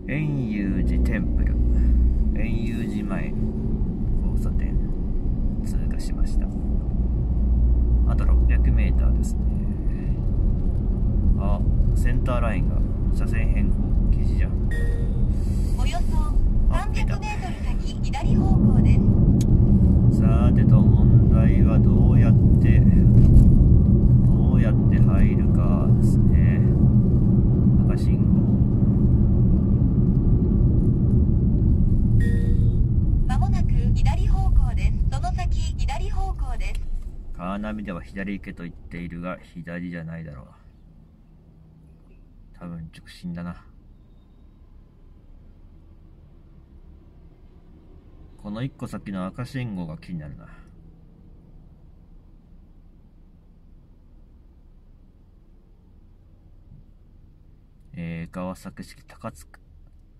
円融寺テンプル、円融寺前の交差点通過しました。あと 600m ですね。あ、センターラインが車線変更禁止じゃん。 およそ 300m 先左方向です。 さてと、問題はどうやって入るかですね。赤信号。 まもなく左方向です。その先左方向です。 カーナビでは左行けと言っているが、左じゃないだろう。多分直進だな。この一個先の赤信号が気になるな。川崎市高津区。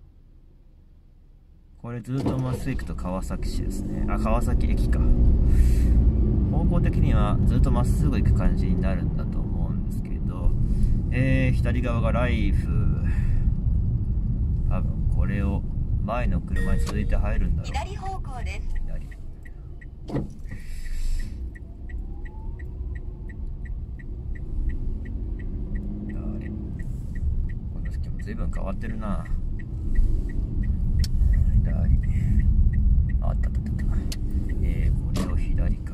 これずっとまっすぐ行くと川崎市ですね。あ、川崎駅か。方向的にはずっとまっすぐ行く感じになるんだと思うんですけど、左側がライフ。多分これを前の車に続いて入るんだろう。 左方向です。 左。この時も随分変わってるな。左。あったあったあった。これを左か。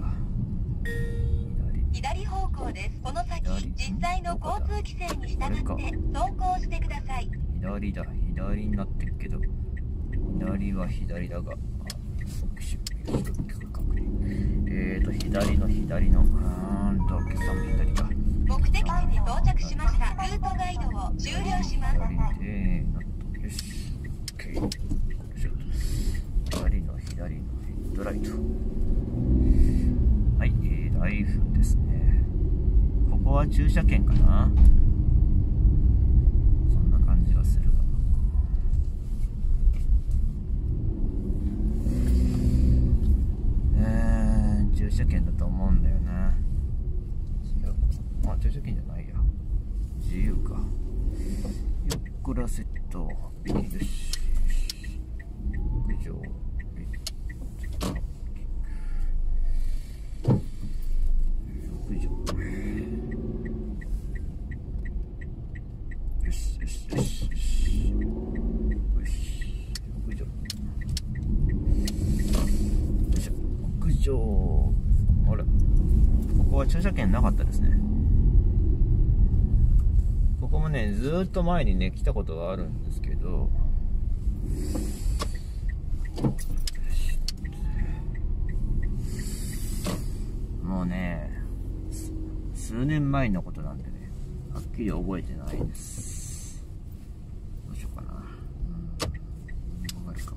左方向です。この先実際の交通規制に従って走行してください。 左だ。左になってるけど、左は左だが、左の決算も左か。 目的地に到着しました。ルートガイドを終了します。 左で、よし、OK。左のヘッドライト。はい、ライフですね。ここは駐車券かな。そんな感じがするが。駐車券だと思うんだよな。違う。あ、駐車券じゃないや。自由か。よっこらセット。よし。屋上。屋上。よしよしよしよし。よし。屋上。よいしょ。屋上。あれ、ここは駐車券なかったですね。ここもね、ずーっと前にね来たことがあるんですけど、もうね、数年前のことなんでね、はっきり覚えてないです。どうしようかな。あれか。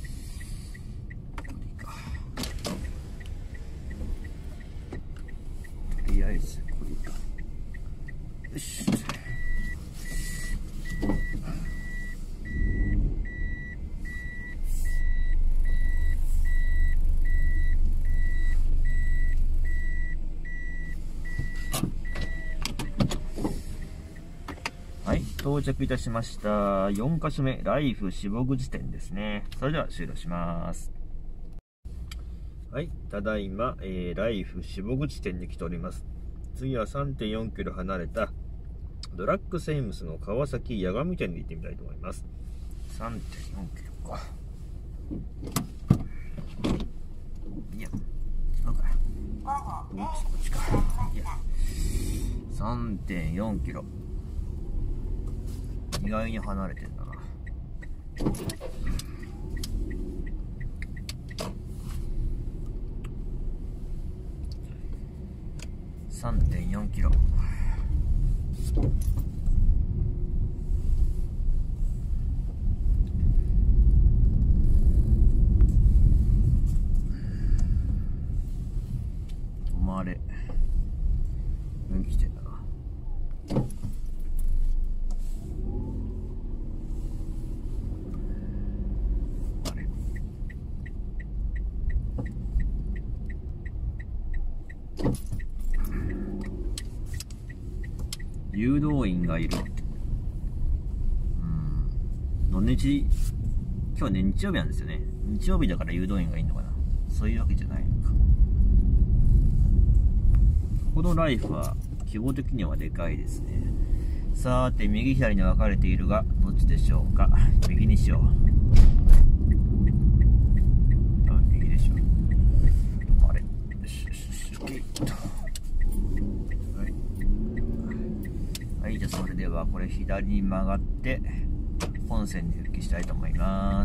とりあえずこれか。よし。はい、到着いたしました。4カ所目、ライフ下口店ですね。それでは終了します。はい、ただいま、ライフ下口店に来ております。次は 3.4 キロ離れたドラッグセイムスの川崎八神店に行ってみたいと思います。 3.4 キロか。いや、違うか。こっちか。いや、3.4 キロ。意外に離れてんだな。3.4 キロ。止まれ。来てんだな。誘導員がいる。 土日、今日ね、日曜日なんですよね。日曜日だから誘導員がいいのかな。そういうわけじゃないのか。このライフは、規模的にはでかいですね。さーて、右左に分かれているが、どっちでしょうか。右にしよう。多分右でしょう。あれ。よしよしよし、OK。はい。はい、じゃあそれでは、これ左に曲がって、本線に復帰したいと思います。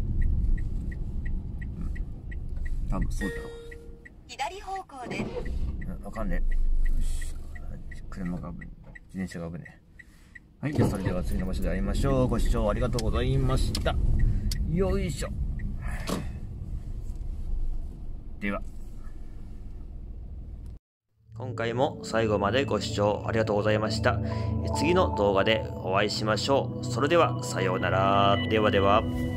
多分そうだろう。 左方向です。 わかんねえ。よし。車が危ねえ。自転車が危ねえ。はい。じゃあそれでは次の場所で会いましょう。ご視聴ありがとうございました。よいしょ。では。今回も最後までご視聴ありがとうございました。次の動画でお会いしましょう。それでは、さようなら。ではでは。